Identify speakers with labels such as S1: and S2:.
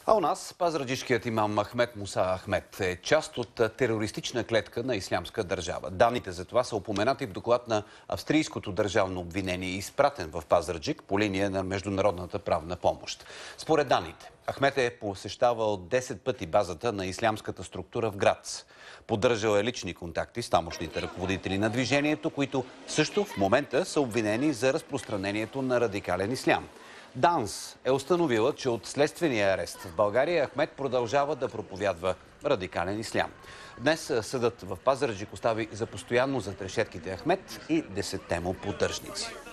S1: А у нас пазарджишкият имам Ахмед Муса Ахмед е част от терористична клетка на Ислямска държава. Данните за това са упоменати в доклад на австрийското държавно обвинение, изпратен в Пазарджик по линия на международната правна помощ. Според данните, Ахмед е посещавал 10 пъти базата на ислямската структура в Грац. Поддържал е лични контакти с тамошните ръководители на движението, които също в момента са обвинени за разпространението на радикален ислям. ДАНС е установила, че от следствения арест в България Ахмед продължава да проповядва радикален ислям. Днес съдът в Пазарджик остави за постоянно зад решетките Ахмед и 10-те му поддръжници.